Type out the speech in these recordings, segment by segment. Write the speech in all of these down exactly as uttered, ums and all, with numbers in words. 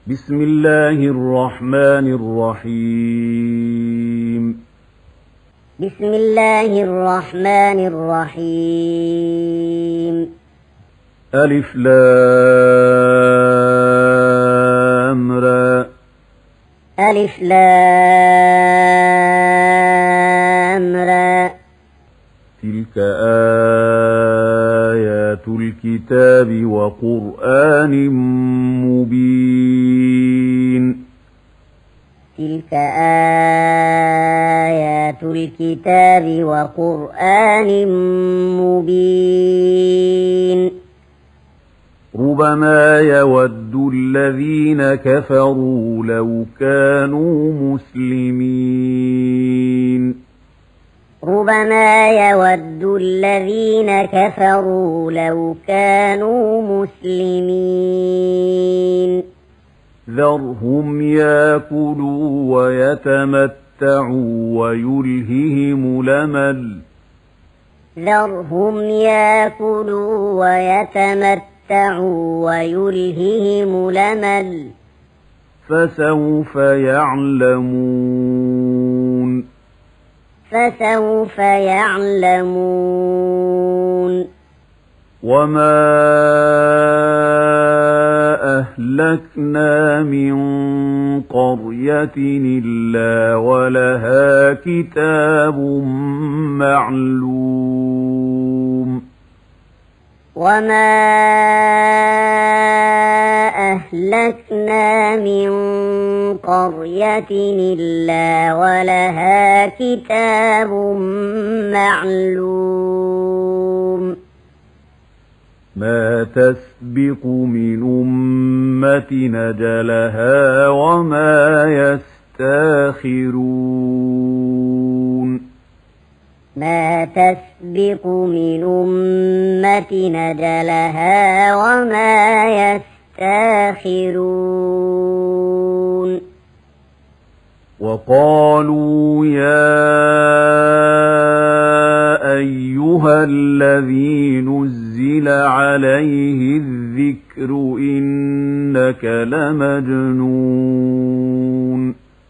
بسم الله الرحمن الرحيم بسم الله الرحمن الرحيم ألف لام را ألف لام را تلك آيات الكتاب وقرآن مبين تلك آيات الكتاب وقرآن مبين ربما يود الذين كفروا لو كانوا مسلمين ربما يود الذين كفروا لو كانوا مسلمين ذرهم ياكلوا ويتمتعوا ويلههم الأمل ذرهم ياكلوا ويتمتعوا ويلههم الأمل فسوف يعلمون فسوف يعلمون وما أهلكنا من قرية إلا ولها كتاب معلوم وما أهلكنا من قرية إلا ولها كتاب معلوم ما تسبق من أمة نجلها وما يستاخرون ما تسبق من أمة نجلها وما يستاخرون وقالوا يا أيها الذي نزل عليه الذكر إنك لمجنون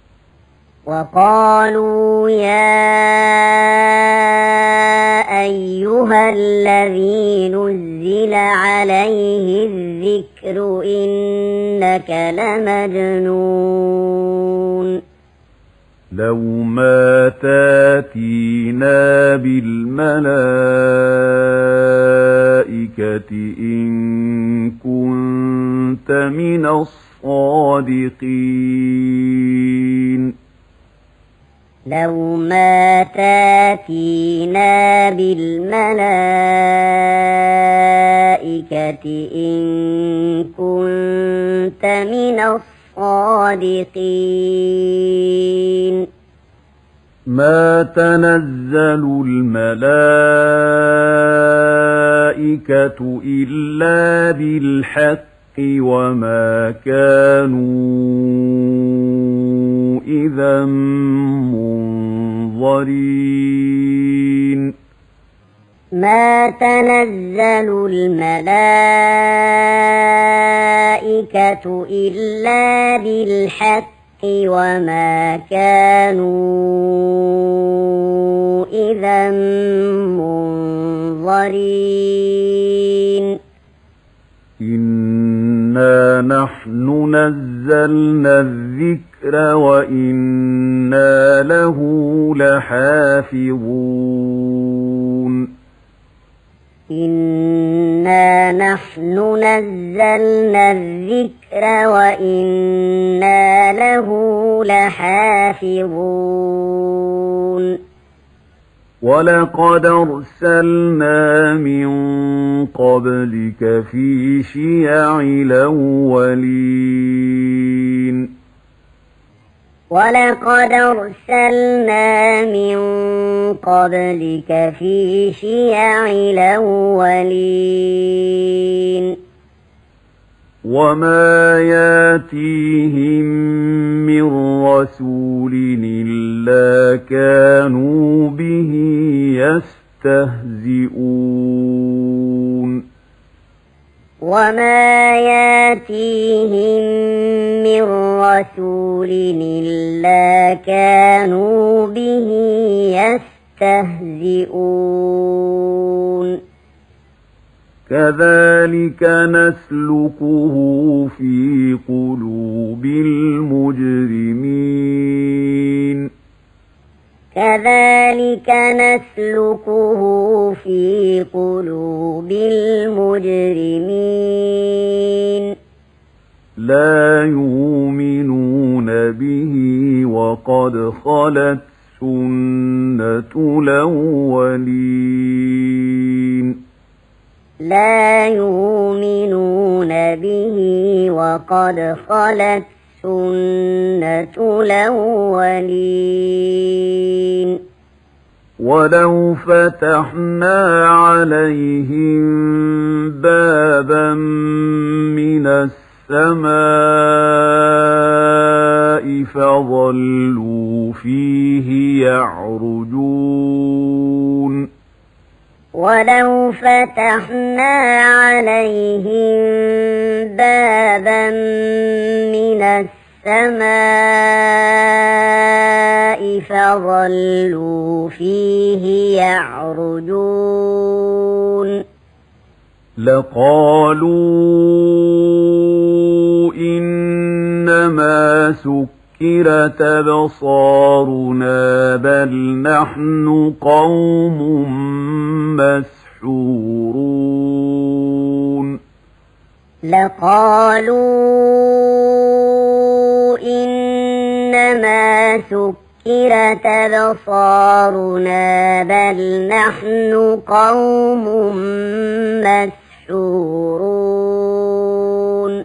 وقالوا يا أيها الذي نزل عليه الذكر إنك لمجنون لو ما تاتينا بالملائكة إن كنت من الصادقين لو ما تاتينا بالملائكة إن كنت من الصادقين ما تنزل الملائكة إلا بالحق وما كانوا إذا منظرين ما تنزل الملائكة إلا بالحق وما كانوا إذا منظرين إنا نحن نزلنا الذكر وإنا له لحافظون إنا نحن نزلنا الذكر وإنا له لحافظون ولقد أرسلنا من قبلك في شيع الأولين ولقد أرسلنا من قبلك في شيع الأولين وما ياتيهم من رسول إلا كانوا به يستهزئون وما ياتيهم من رسول إلا كانوا به يستهزئون كذلك نسلكه في قلوب المجرمين كذلك نسلكه في قلوب المجرمين لا يؤمنون به وقد خلت سنة الأولين لا يؤمنون به وقد خلت سنة الأولين ولو فتحنا عليهم بابا من السماء فظلوا فيه يعرجون ولو فتحنا عليهم بابا من السماء فظلوا فيه يعرجون لقالوا إنما سكرت أبصارنا بل نحن قوم مسحورون لقالوا إنما سكرت أبصارنا بل نحن قوم مسحورون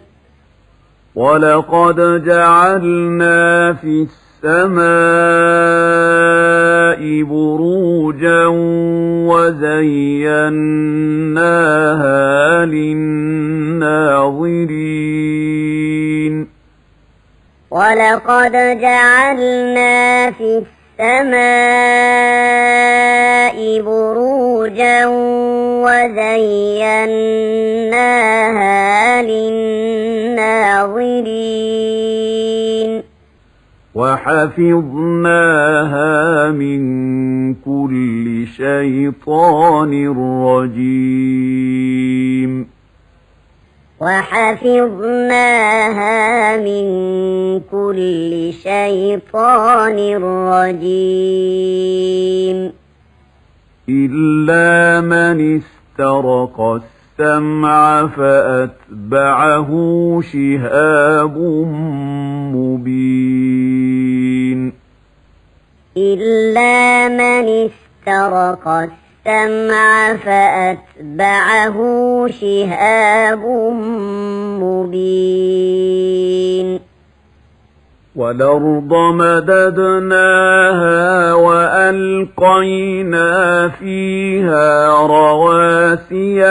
ولقد جعلنا في السماء بروجا وزيناها للناظرين ولقد جعلنا في السماء بروجا وزيناها للناظرين وحفظناها من كل شيطان رجيم وحفظناها من كل شيطان رجيم إلا من استرق السمع فأتبعه شهاب مبين إلا من استرق السمع فأتبعه شهاب مبين والأرض مددناها وألقينا فيها رواسي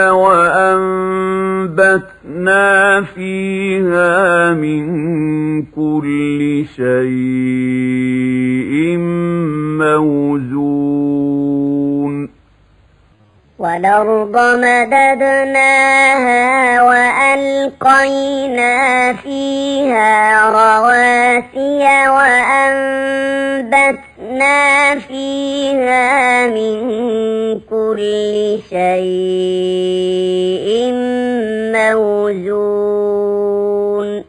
وأنبتنا فيها من كل شيء موزون والأرض مددناها وألقينا فيها رواسي وأنبتنا فيها من كل شيء موزون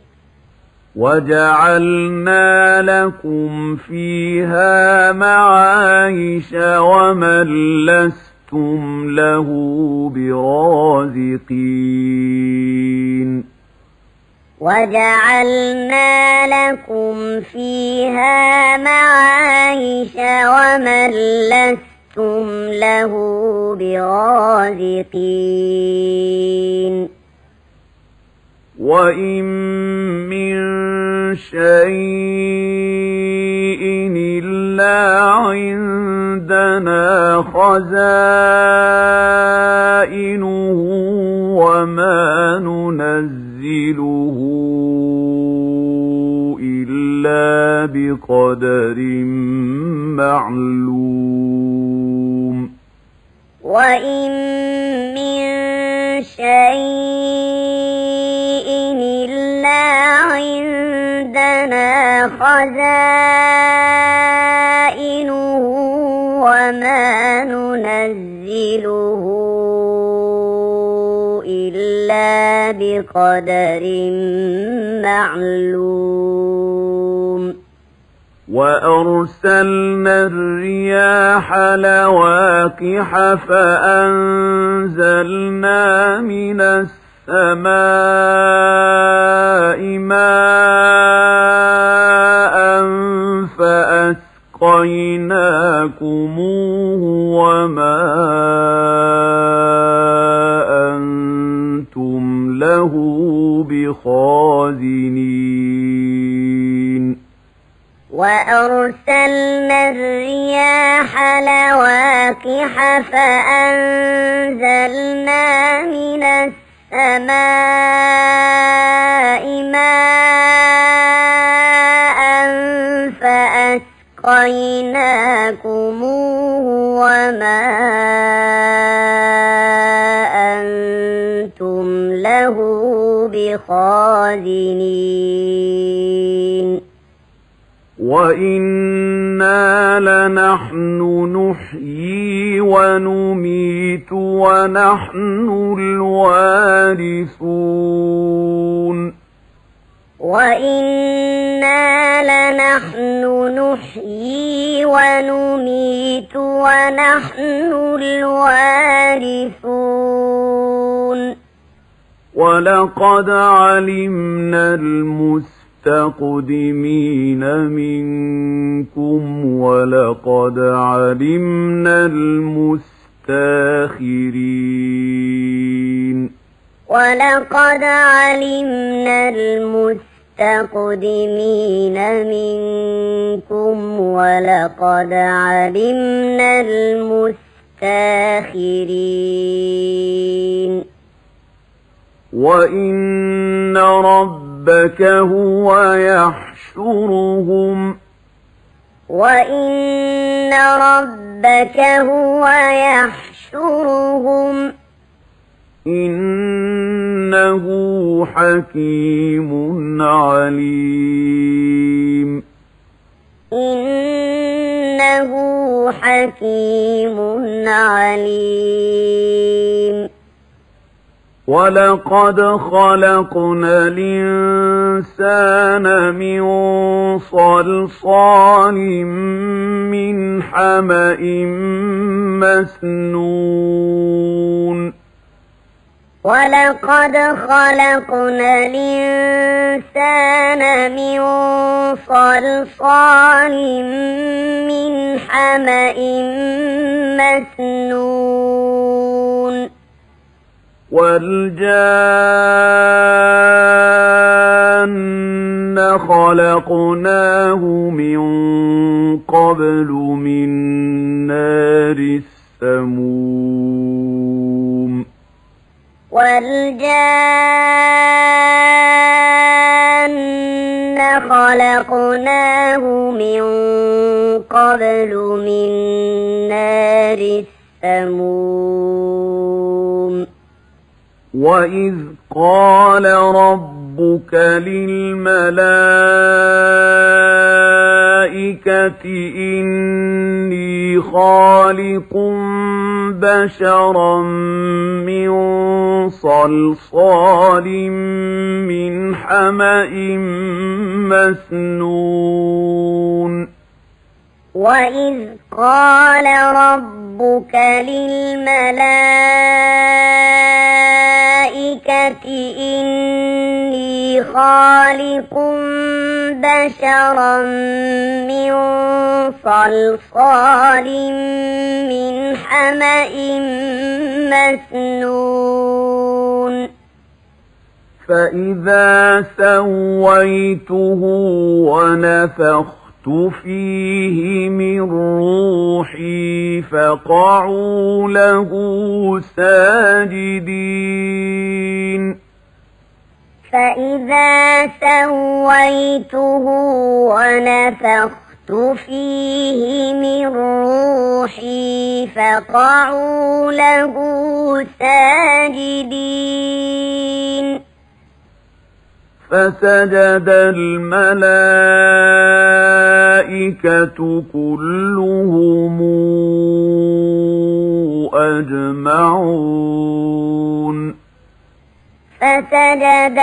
وجعلنا لكم فيها معايش ومن لستم له برازقين وجعلنا لكم فيها معايش ومن لستم له برازقين وإن من شيء إلا عندنا خزائنه وما ننزله إلا بقدر معلوم وإن من شيء إلا عندنا خزائنه وما ننزله إلا بقدر معلوم وأرسلنا الرياح لواقح فأنزلنا من السماء ماء فأسقيناكموه وما أنتم له بخازنين وأرسلنا الرياح لواقح فأنزلنا من السماء ماء فأسقيناكموه وما أنتم له بخازنين وَإِنَّا لَنَحْنُ نُحْيِي وَنُمِيتُ وَنَحْنُ الْوَارِثُونَ وَإِنَّا لَنَحْنُ نُحْيِي وَنُمِيتُ وَنَحْنُ الْوَارِثُونَ وَلَقَدْ عَلِمْنَا الْمُسْتَقْدِمِينَ مِنكُمْ وَلَقَدْ عَلِمْنَا الْمُسْتَأْخِرِينَ وَلَقَدْ عَلِمْنَا الْمُسْتَقْدِمِينَ مِنكُمْ وَلَقَدْ عَلِمْنَا الْمُسْتَأْخِرِينَ وَإِنَّ رَبَّكَ هُوَ يَحْشُرُهُمْ وَإِنَّ رَبَّكَ هُوَ يَحْشُرُهُمْ إِنَّهُ حَكِيمٌ عَلِيمٌ إِنَّهُ حَكِيمٌ عَلِيمٌ وَلَقَدْ خَلَقْنَا الْإِنسَانَ مِنْ صَلْصَالٍ مِنْ حَمَإٍ مَسْنُونٍ وَلَقَدْ خَلَقْنَا الْإِنسَانَ مِنْ صَلْصَالٍ مِنْ حَمَإٍ مَسْنُونٍ وَالْجَانَّ خَلَقْنَاهُ مِنْ قَبْلُ مِنْ نَارِ السَّمُومِ وَالْجَانَّ خَلَقْنَاهُ مِنْ قَبْلُ مِنْ نَارِ السَّمُومِ وَإِذْ قَالَ رَبُّكَ لِلْمَلَائِكَةِ إِنِّي خَالِقٌ بَشَرًا مِنْ صَلْصَالٍ مِنْ حَمَإٍ مسنون وَإِذْ قَالَ رَبُّكَ لِلْمَلَائِكَةِ إِنِّي خَالِقٌ بَشَرًا مِنْ صَلْصَالٍ مِنْ حَمَإٍ مسنون فَإِذَا سَوَّيْتُهُ وَنَفَخْتُ فِيهِ مِنْ رُوحِي فَقَعُوا لَهُ سَاجِدِينَ فَإِذَا سَوَّيْتُهُ وَنَفَخْتُ فِيهِ مِنْ رُوحِي فَقَعُوا لَهُ سَاجِدِينَ فسجد الملائكة كلهم أجمعون فسجد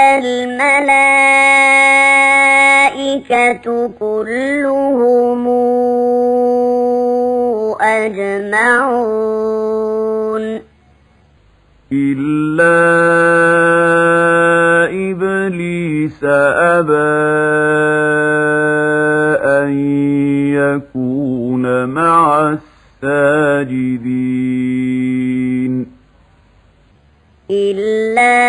الملائكة كلهم أجمعون إلا إبليس أبى أن يكون مع الساجدين إلا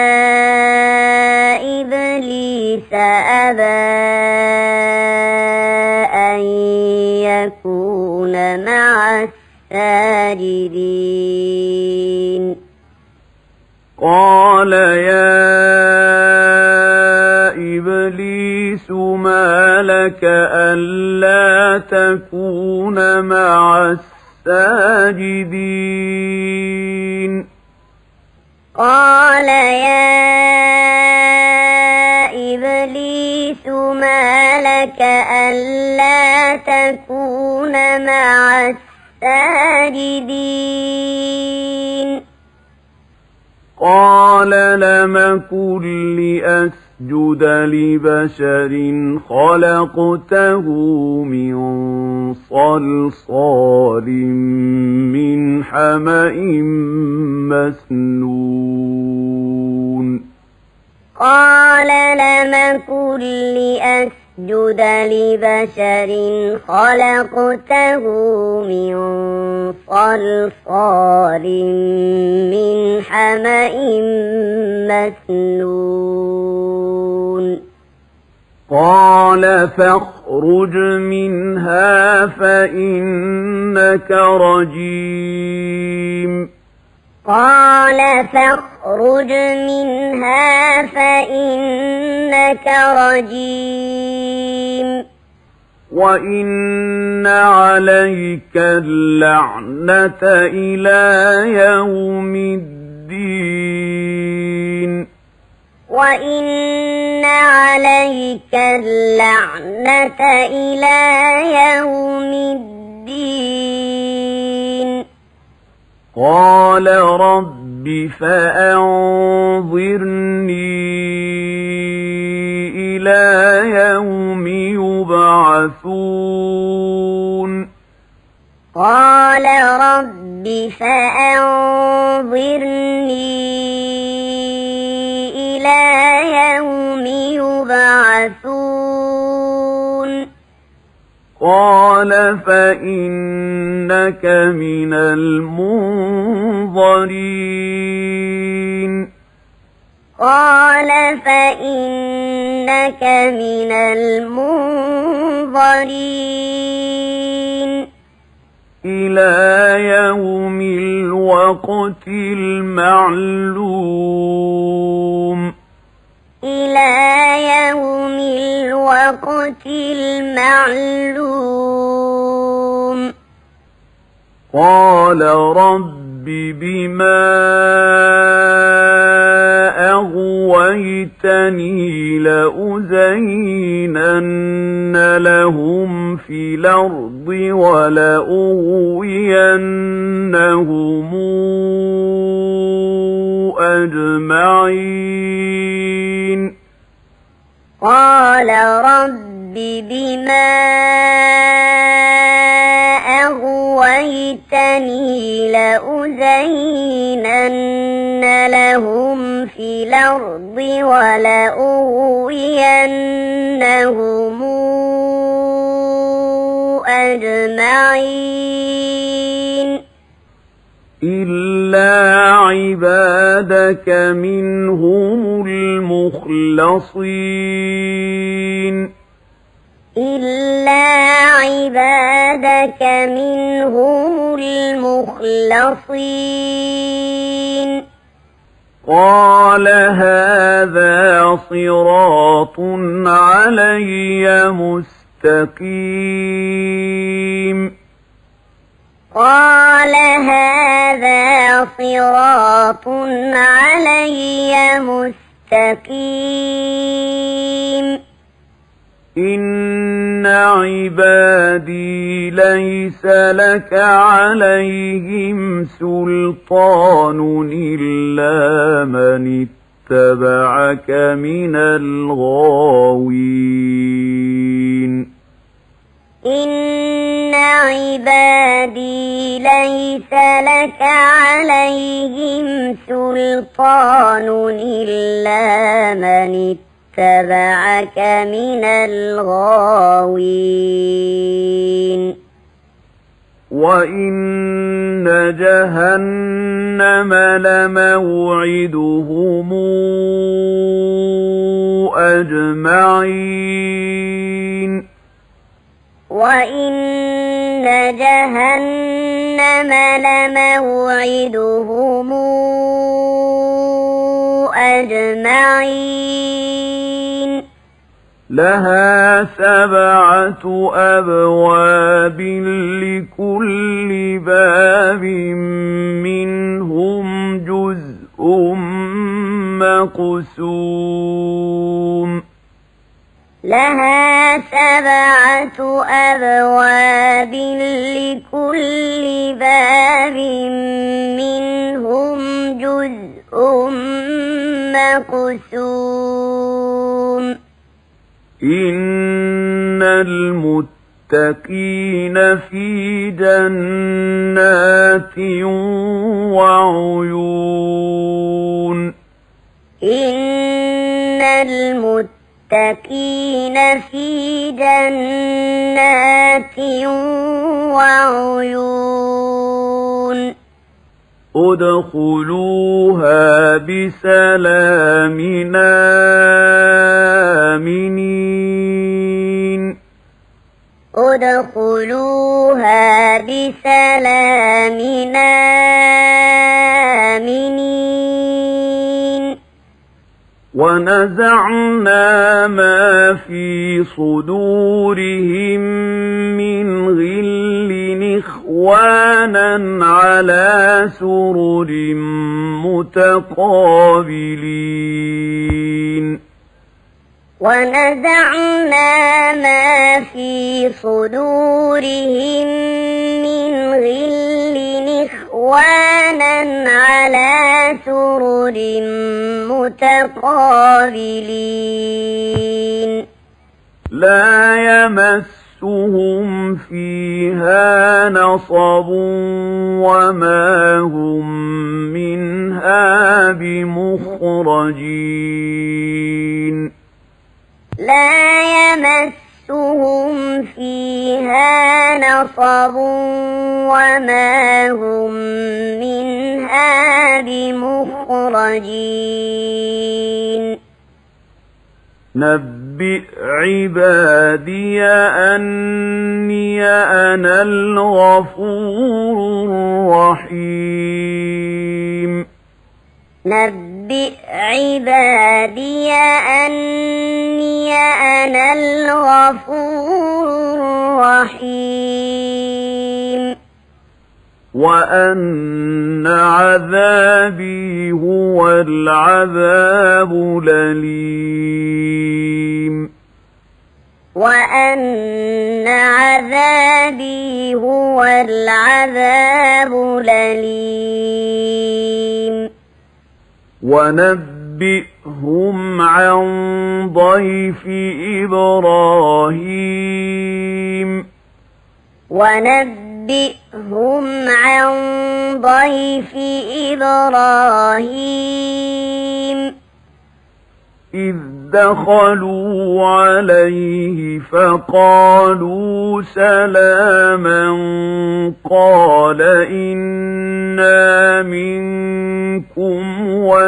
إبليس أبى أن يكون مع الساجدين قال يا إبليس ما لك ألا تكون مع الساجدين قال يا إبليس ما لك ألا تكون مع الساجدين قال لم أكن لأسجد لبشر خلقته من صلصال من حمأ مسنون قال لم أكن لأسجد لبشر خلقته من صلصال من حمأ مسنون قال فاخرج منها فإنك رجيم قال فاخرج منها فإنك رجيم وإن عليك اللعنة إلى يوم الدين وإن عليك اللعنة إلى يوم الدين قال رب فأنظرني إلى يوم يبعثون قال رب فأنظرني إلى يوم يبعثون قال فإنك من المنظرين قال فإنك من المنظرين إلى يوم الوقت المعلوم إلى يوم الوقت المعلوم قال رب بما أغويتني لأزينن لهم في الأرض ولأغوينهم أجمعين قال رب بما أغويتني لأزينن لهم في الأرض ولأغوينهم أجمعين إلا عبادك منهم المخلصين إلا عبادك منهم المخلصين قال هذا صراط علي مستقيم قال هذا صراط علي مستقيم إن عبادي ليس لك عليهم سلطان إلا من اتبعك من الغاوين إن عبادي ليس لك عليهم سلطان إلا من اتبعك من الغاوين وإن جهنم لموعدهم أجمعين وإن جهنم لموعدهم أجمعين لها سبعة أبواب لكل باب منهم جزء مقسوم لها سبعة أبواب لكل باب منهم جزء مقسوم إن المتقين في جنات وعيون إن المتقين في جنات وعيون ادخلوها بسلام آمنين ادخلوها بسلام آمنين ونزعنا ما في صدورهم من غل إخوانا على سرر متقابلين ونزعنا ما في صدورهم من غل إخوانا على سرر متقابلين لا يمسهم فيها نصب وما هم منها بمخرجين لا يمسهم فيها نصب وما هم منها بمخرجين نبئ عبادي أني أنا الغفور الرحيم نبئ عبادي أني أنا الغفور الرحيم وأن عذابي هو العذاب الأليم وأن عذابي هو العذاب الأليم ونبئهم عن ضيف إبراهيم ونبئهم عن ضيف إبراهيم إذ دخلوا عليه فقالوا سلاما قال إنا منكم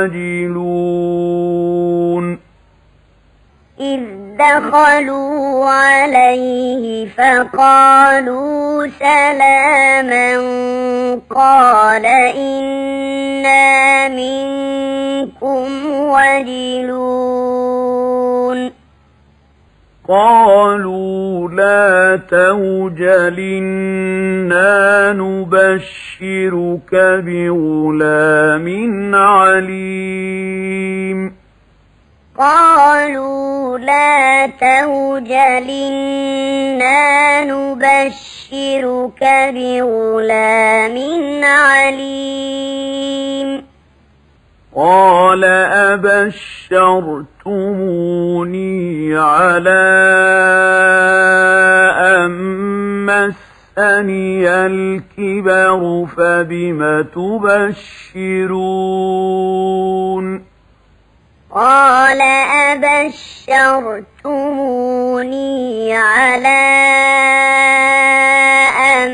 وجلون إذ دخلوا عليه فقالوا سلاما قال إنا منكم وجلون قالوا لا توجل إنا نبشرك بغلام عليم قالوا لا توجل إنا نبشرك بغلام عليم قال أبشرتموني على أن مسني الكبر فبم تبشرون قال أبشرتموني على أن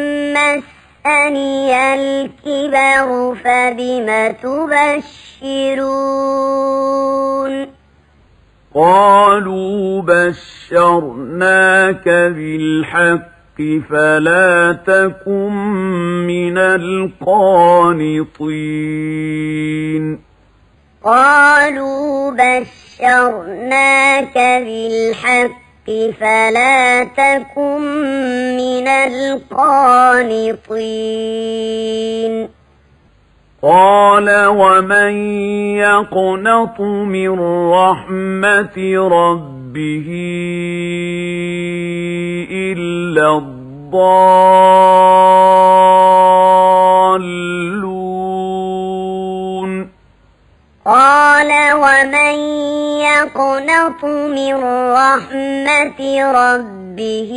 مسني الكبر فبم تبشرون قالوا بشرناك بالحق فلا تكن من القانطين قالوا بشرناك بالحق فلا تكن من القانطين قال ومن يقنط من رحمة ربه إلا الضالون قال ومن يقنط من رحمة ربه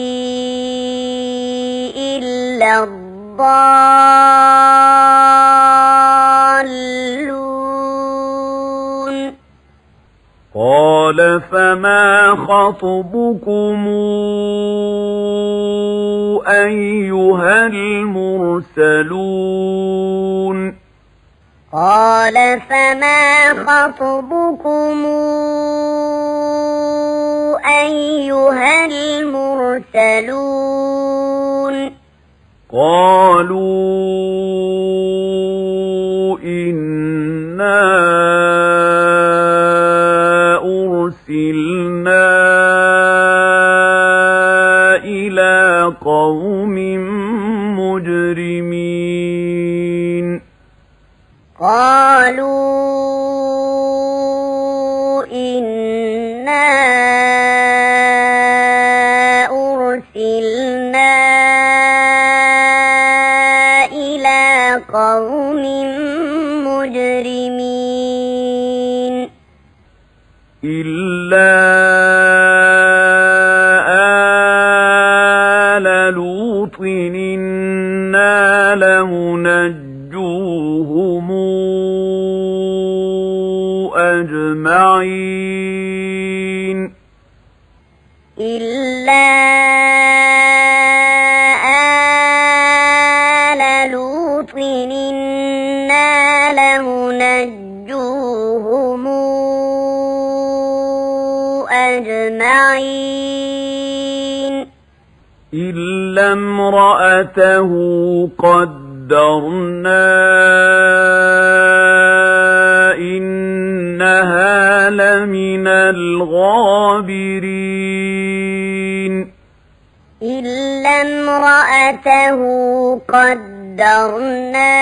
إلا الضالون قال فما خطبكم أيها المرسلون قال فما خطبكم أيها المرسلون قالوا إنا أرسلنا إلى قوم مجرمين قالوا إنا أرسلنا إلى قوم مجرمين إلا آل لوط إنا لمنجوهم أجمعين إلا آل لوط إنا لمنجوهم أجمعين إلا امرأته قدرنا إنها لمن الغابرين إلا امرأته قدرنا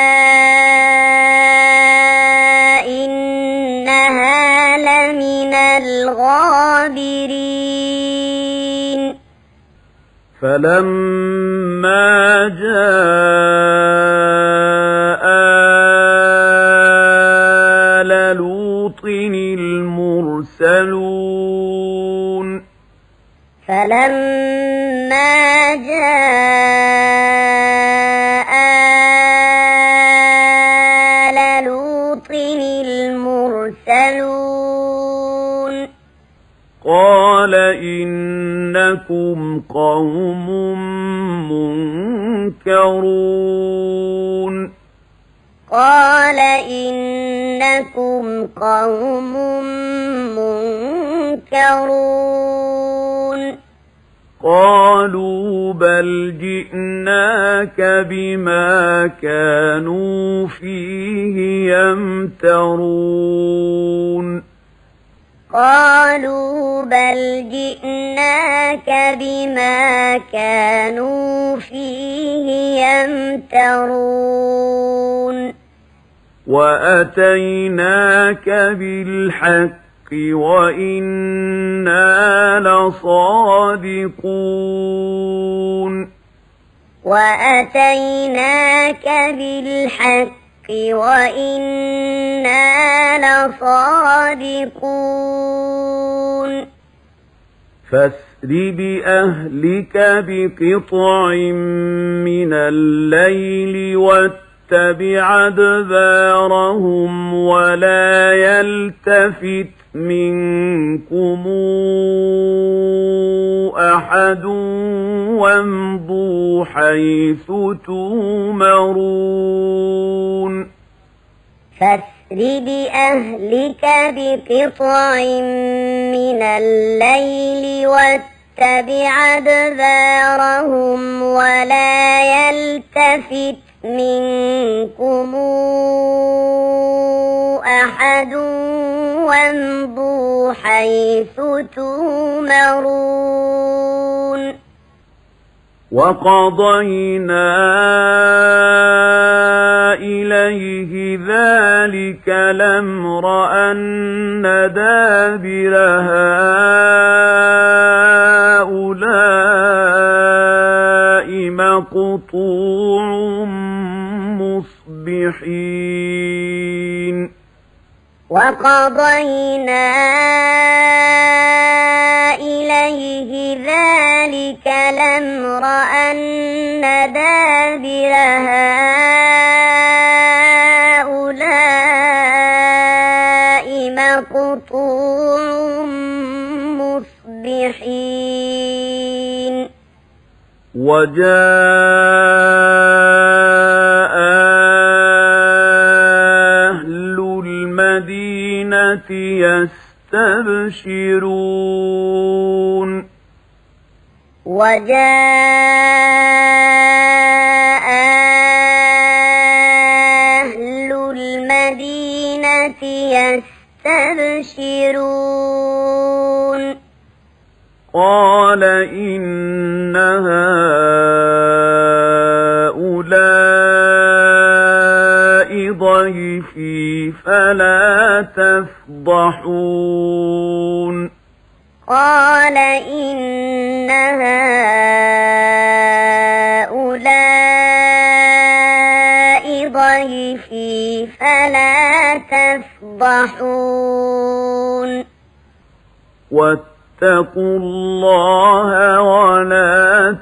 إنها لمن الغابرين فلما جاء آل لوط المرسلون فلما جاء آل لوط المرسلون قال إنكم قوم منكرون قال إنكم قوم منكرون قالوا بل جئناك بما كانوا فيه يمترون قالوا بل جئناك بما كانوا فيه يمترون وأتيناك بالحق وإنا لصادقون وأتيناك بالحق وإنا لصادقون فاسر بأهلك بقطع من الليل واتبع أدبارهم ولا يلتفت منكم أحد وامضوا حيث تؤمرون فاسر بأهلك بقطع من الليل واتبع أدبارهم ولا يلتفت منكم أحد وامضوا حيث تؤمرون وقضينا إليه ذلك الأمر أن دابر هؤلاء مقطوع مصبحين وقضينا إليه ذلك الأمر أن دابر هؤلاء مقطوع مصبحين وجاء أهل المدينة يستبشرون وجاء أهل المدينة يستبشرون قال إن هؤلاء ضيفي فلا تفضحون قال إن هؤلاء ضيفي فلا تفضحون واتقوا الله ولا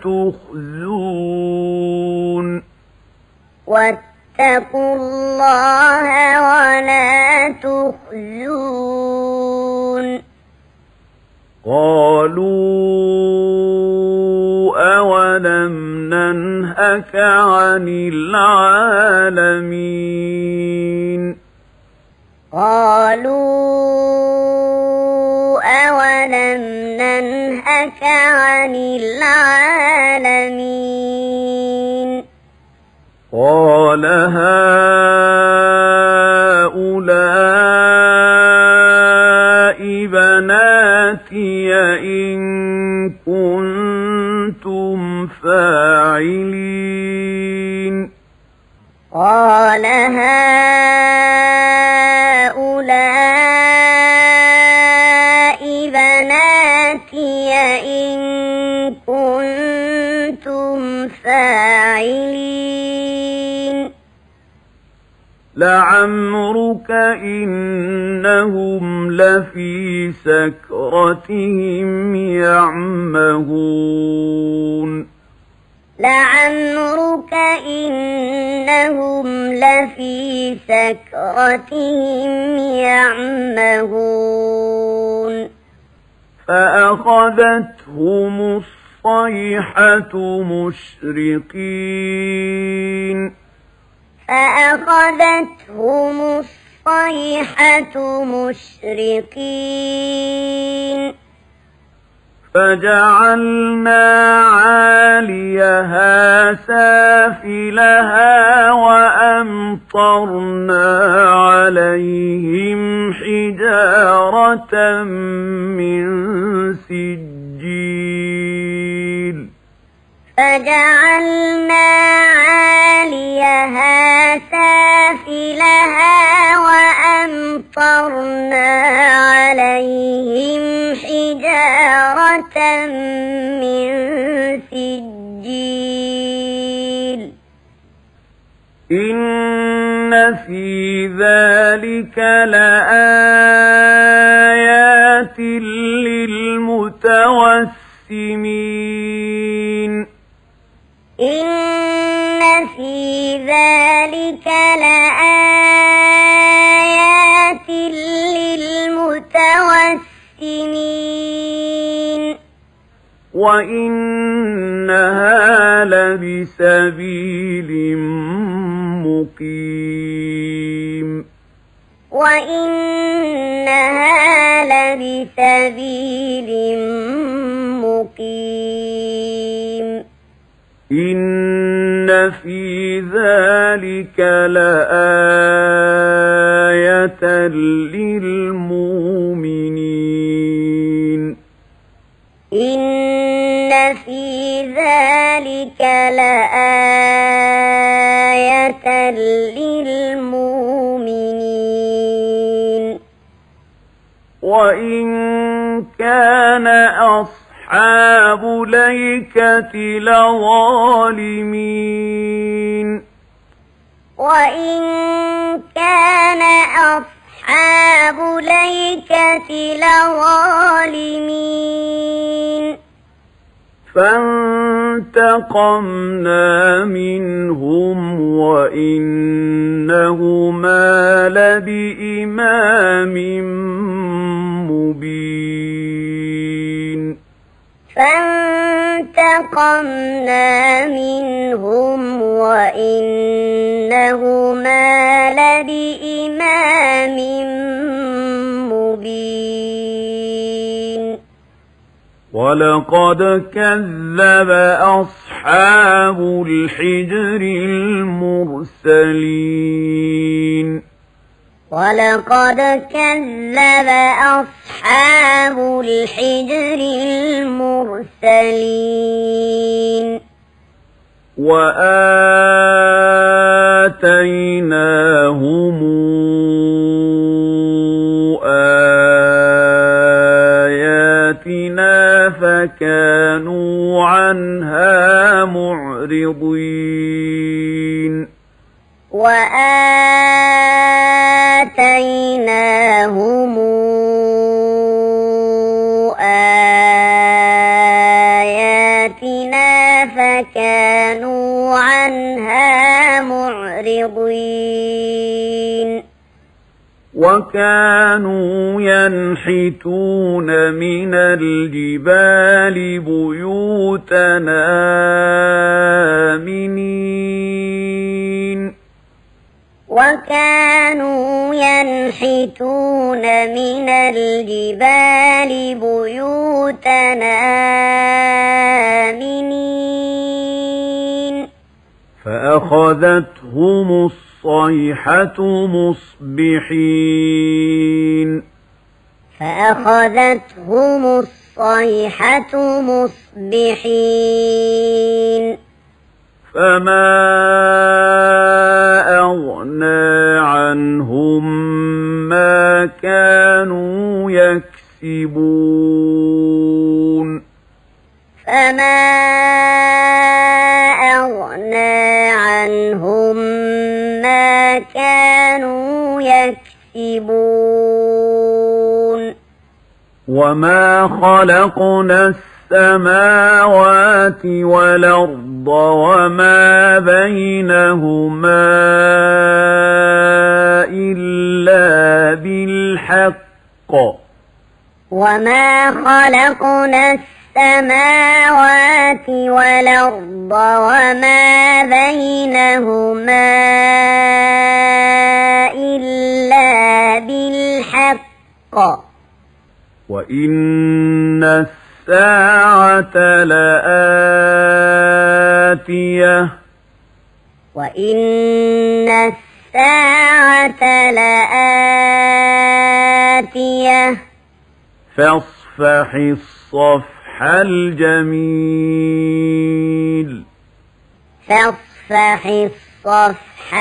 تخزون واتقوا الله ولا تخزون قالوا أولم ننهك عن العالمين قالوا أولم ننهك عن العالمين قال هؤلاء بناتي إن كنتم فاعلين قال هؤلاء بناتي إن كنتم فاعلين لعمرك إنهم لفي سكرتهم يعمهون لعمرك إنهم لفي سكرتهم يعمهون فأخذتهم الصيحة مشرقين فأخذتهم الصيحة مشرقين فجعلنا عاليها سافلها وأمطرنا عليهم حجارة من سجيل فجعلنا عاليها سافلها وأمطرنا عليهم من سجيل إن في ذلك لآيات للمتوسمين إن في ذلك لآيات للمتوسمين وإنها لبسبيل مقيم وإنها لبسبيل مقيم إن في ذلك لآية للمؤمنين إن في ذلك لآية للمؤمنين وإن كان أصحاب الأيكة لظالمين وإن كان أصحاب الأيكة لظالمين فانتقمنا منهم وإنهما لبإمام مبين فانتقمنا منهم وإنهما لبإمام مبين ولقد كذب أصحاب الحجر المرسلين ولقد كذب أصحاب الحجر المرسلين وآتيناهم آياتنا فكانوا عنها معرضين وآتيناهم آياتنا فكانوا عنها معرضين وكانوا ينحتون من الجبال بيوتا آمنين وكانوا ينحتون من الجبال بيوتا آمنين فأخذتهم الصيحة مصبحين فأخذتهم الصيحة مصبحين فما أغنى عنهم ما كانوا يكسبون فما أغنى عنهم ما كانوا يكسبون وما خلقنا السماوات والأرض وما بينهما إلا بالحق وما خلقنا السماوات والأرض وما بينهما إلا بالحق وإن الساعة لآتية وإن الساعة لآتية فاصفح الصفح الجميل فاصفح الصفح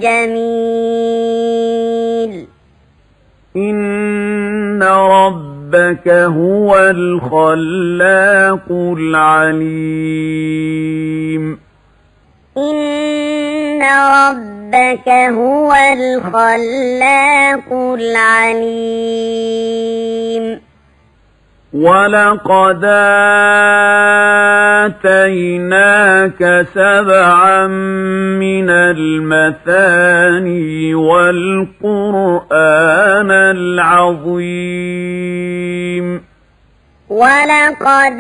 الجميل إن ربك ربك هو الخلاق العليم إن ربك هو الخلاق العليم ولقد آتيناك سبعا من المثاني والقرآن العظيم ولقد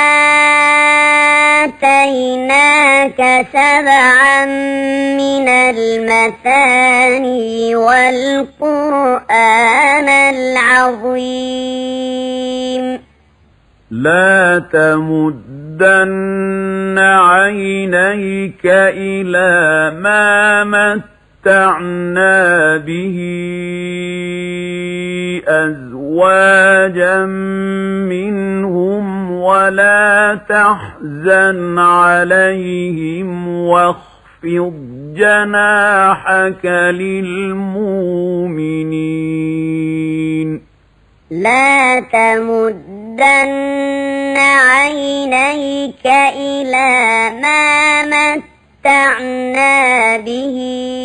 آتيناك سبعا من المثاني والقرآن العظيم لا تمدن عينيك إلى ما متعنا به أزواجا منهم ولا تحزن عليهم واخفض جناحك للمؤمنين لا تمدن عينيك إلى ما متعنا به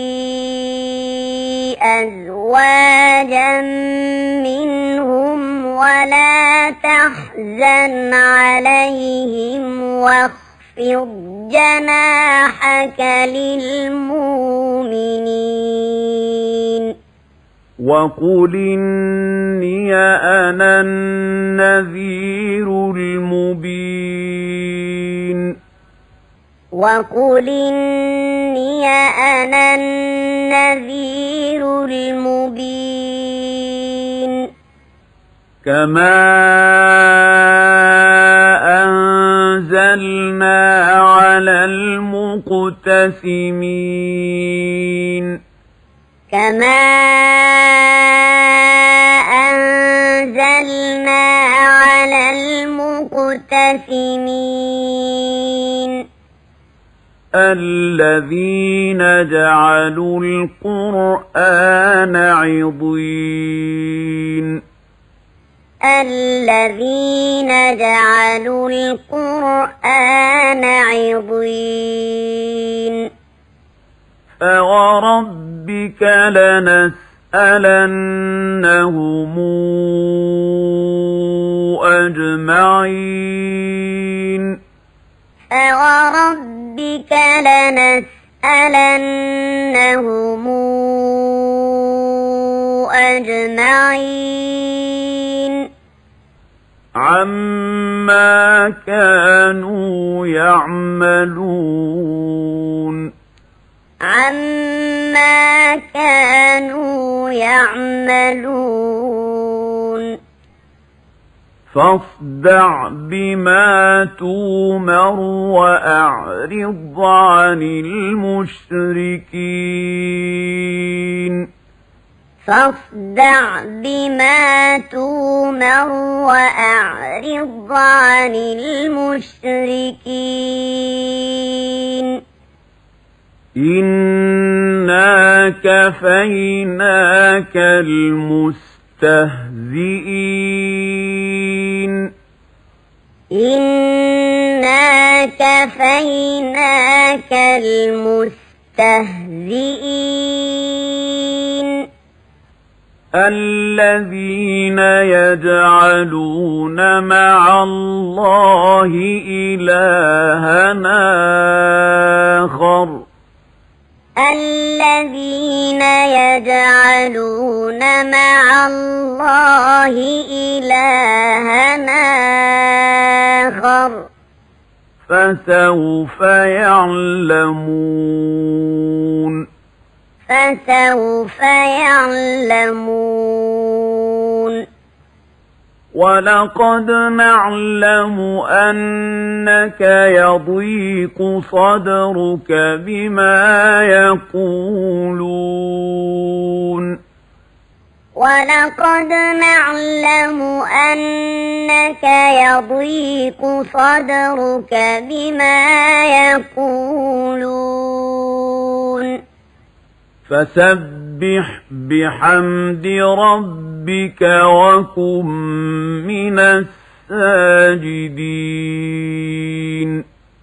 أزواجا منهم ولا تحزن عليهم واخفض جناحك للمؤمنين وقل إني أنا النذير المبين وقل إني أنا النذير المبين كما أنزلنا على المقتسمين كما أنزلنا على المقتسمين الذين جعلوا القرآن عضين الذين جعلوا القرآن عضين فوربك لنسألنهم أجمعين فوربك لنسألنهم أجمعين عما كانوا يعملون عما كانوا يعملون فاصدع بما تؤمر وأعرض عن المشركين فاصدع بما تؤمر وأعرض عن المشركين إنا كفيناك المستهزئين إنا كفيناك المستهزئين الذين يجعلون مع الله إلهًا آخر الذين يجعلون مع الله إلهًا آخر فسوف يعلمون فسوف يعلمون ولقد نعلم أنك يضيق صدرك بما يقولون ولقد نعلم أنك يضيق صدرك بما يقولون فسبح بحمد ربك ربك وكن من الساجدين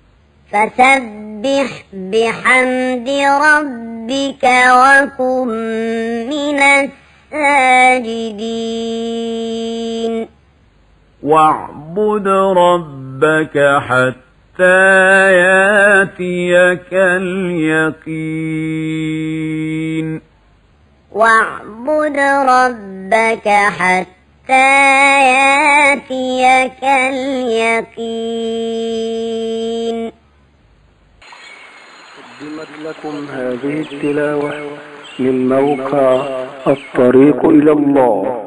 فسبح بحمد ربك وكن من الساجدين واعبد ربك حتى ياتيك اليقين واعبد ربك حتى ياتيك اليقين. قدمت لكم هذه التلاوة من موقع الطريق إلى الله.